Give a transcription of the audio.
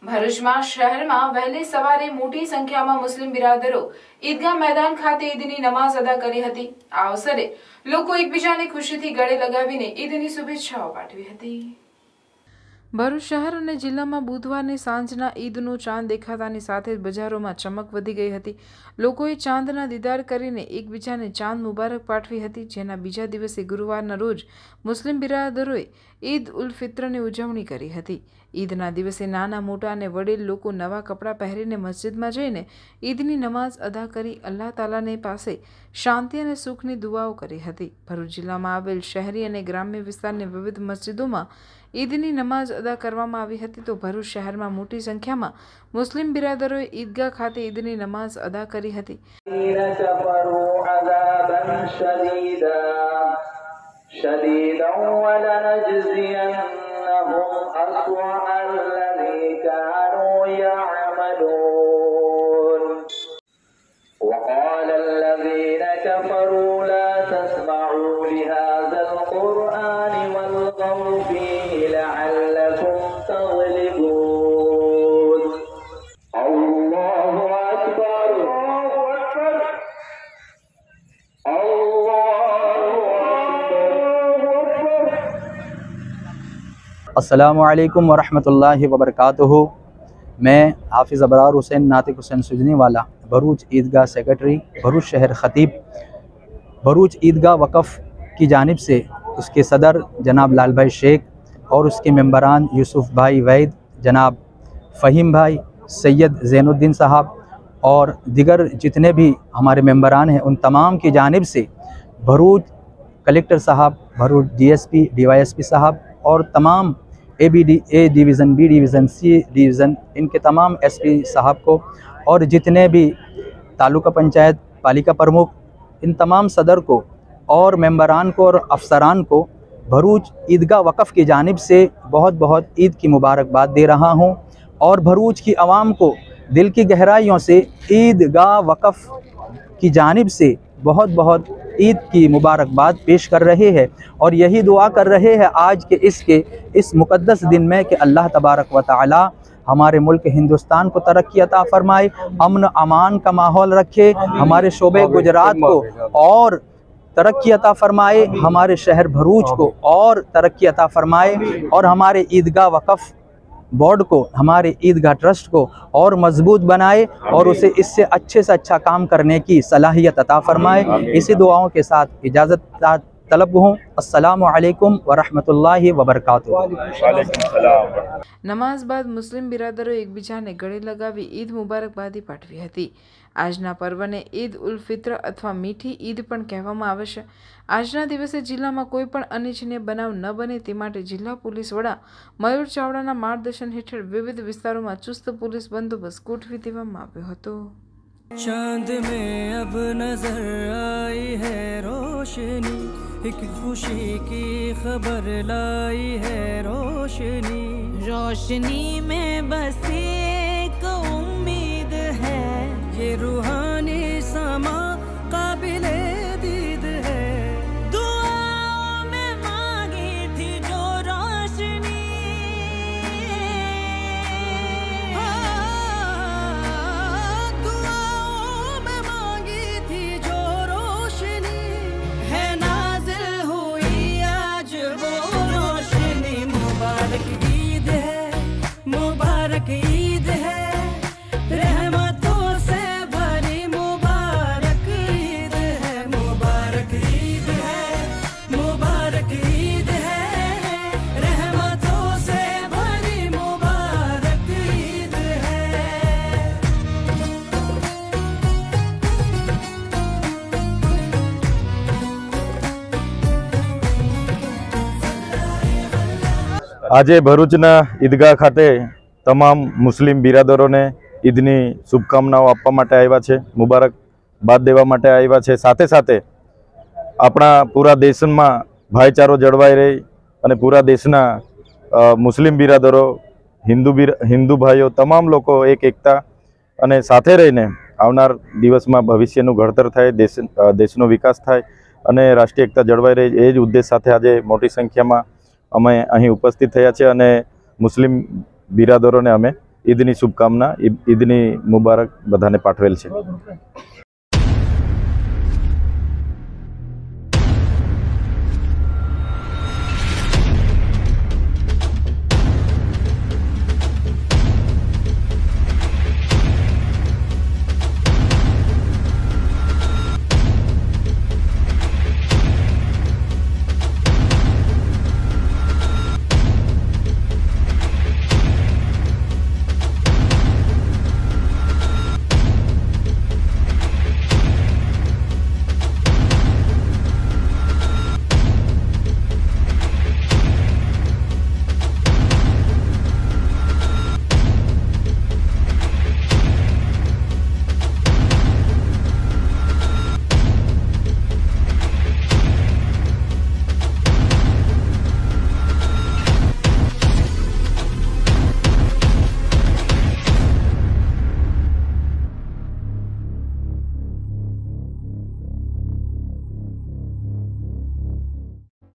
ભરૂચમાં શહેરમાં વહેલી સવારે મોટી સંખ્યામાં મુસ્લિમ બિરાદરો ઈદગાહ મેદાન ખાતે ઈદની નમાઝ અદા કરી હતી। આ અવસરે લોકો એકબીજાને ખુશીથી ગળે લગાવીને ઈદની શુભેચ્છાઓ પાઠવી હતી। ભરૂચ શહેર અને જિલ્લામાં બુધવારની સાંજના ઈદનો ચાંદ દેખાતાની સાથે બજારોમાં ચમક વધી ગઈ હતી। લોકોએ ચાંદના દીદાર કરીને એકબીજાને ચાંદ મુબારક પાઠવી હતી। જેના બીજા દિવસે ગુરુવારના રોજ મુસ્લિમ બિરાદરોએ ઈદ ઉલ ફિત્રની ઉજવણી કરી હતી। ઈદના દિવસે નાના મોટા અને વડીલ લોકો નવા કપડાં પહેરીને મસ્જિદમાં જઈને ઈદની નમાઝ અદા કરી અલ્લાહ તાલાને પાસે શાંતિ અને સુખની દુઆઓ કરી હતી। ભરૂચ જિલ્લામાં આવેલ શહેરી અને ગ્રામ્ય વિસ્તારની વિવિધ મસ્જિદોમાં ઈદની નમાઝ અદા કરવામાં આવી હતી। તો ભરૂચ શહેરમાં મોટી સંખ્યામાં મુસ્લિમ બિરાદરોએ ઈદગાહ ખાતે ઈદની નમાઝ અદા કરી હતી। وقال الذين كفروا لا تسمعوا لهذا القرآن والغوا فيه لعلكم تغلبون الله أكبر الله أكبر अस्सलामु अलैकुम वरहमतुल्लाहि वबरकातुहू। मैं हाफिज़ अबरार हुसैन नातिक हुसैन सुजनी वाला भरूच ईदगाह सेक्रेटरी भरूच शहर ख़तीब भरूच ईदगाह वक़फ़ की जानिब से उसके सदर जनाब लाल भाई शेख और उसके मेंबरान यूसुफ भाई वैद, जनाब फ़हीम भाई, सैयद ज़ैनुद्दीन साहब और दिगर जितने भी हमारे मेंबरान हैं उन तमाम की जानिब से भरूच कलेक्टर साहब, भरूच DSP, DYSP साहब और तमाम A division, B division, C division, इनके तमाम SP साहब को और जितने भी तालुका पंचायत पालिका प्रमुख, इन तमाम सदर को और मेंबरान को और अफसरान को भरूच ईदगाह वक़फ़ की जानिब से बहुत बहुत ईद की मुबारकबाद दे रहा हूँ। और भरूच की आवाम को दिल की गहराइयों से ईदगाह वक़फ़ की जानिब से बहुत बहुत ईद की मुबारकबाद पेश कर रहे हैं और यही दुआ कर रहे हैं आज के इस मुक़द्दस दिन में कि अल्लाह तबारक व तआला हमारे मुल्क हिंदुस्तान को तरक्की अता फ़रमाए, अमन अमान का माहौल रखे, हमारे शोबे गुजरात को और तरक्की अता फ़रमाए, हमारे शहर भरूच को और तरक्की अता फ़रमाए और हमारे ईदगाह वक़फ़ बोर्ड को, हमारे ईदगाह ट्रस्ट को और मजबूत बनाए और उसे इससे अच्छे से अच्छा काम करने की सलाहियत अता फ़रमाए। इसी दुआओं के साथ इजाज़त तलब हूँ। अस्सलामु अलैकुम वरहमतुल्लाहि वबरकातुहू। नमाज बाद मुस्लिम बिरादरों एकबीजाने गळे लगावी ईद मुबारकबादी पाठवी हती। આજના પર્વને ઈદ ઉલ ફિત્ર અથવા મીઠી ઈદ પણ કહેવામાં આવે છે। આજના દિવસે જિલ્લામાં કોઈ પણ અનિચ્છનીય બનાવ ન બને તે માટે જિલ્લા પોલીસ વડા મયુર ચાવડાના માર્ગદર્શન હેઠળ વિવિધ વિસ્તારોમાં ચુસ્ત પોલીસ બંદોબસ્ત ગોઠવી દેવામાં આવ્યો હતો। चांद में अब नजर आई है रोशनी, एक खुशी की खबर लाई है रोशनी, रोशनी में बस एक उम्मीद है, ये रूहानी समा काबिले दीद है, दुआओं में मांगी थी जो रोशनी, दुआओं में मांगी थी जो रोशनी, है नाज़िल हुई आज वो रोशनी, मुबारक ईद है, मुबारक ईद है, रहमतों से भरी मुबारक ईद है, मुबारक ईद है, मुबारक ईद है, रहमतों से भरी मुबारक ईद है। આજે ભરૂચના ઈદગાહ ખાતે તમામ મુસ્લિમ બિરાદરોને ઈદની શુભકામનાઓ આપવા માટે આવ્યા છે, મુબારકબાદ દેવા માટે આવ્યા છે। સાથે સાથે આપણા પૂરા દેશમાં ભાઈચારો જળવાઈ રહે અને પૂરા દેશના મુસ્લિમ બિરાદરો, હિન્દુ ભાઈઓ તમામ લોકો એક એકતા અને સાથે રહીને આવનાર દિવસમાં ભવિષ્યનું ઘડતર થાય, દેશનો વિકાસ થાય અને રાષ્ટ્રીય એકતા જળવાઈ રહે એ જ ઉદ્દેશ સાથે આજે મોટી સંખ્યામાં અમે અહીં ઉપસ્થિત થયા છે અને મુસ્લિમ બિરાદરોને અમે ઈદની શુભકામના, ઈદની મુબારક બધાને પાઠવેલ છે.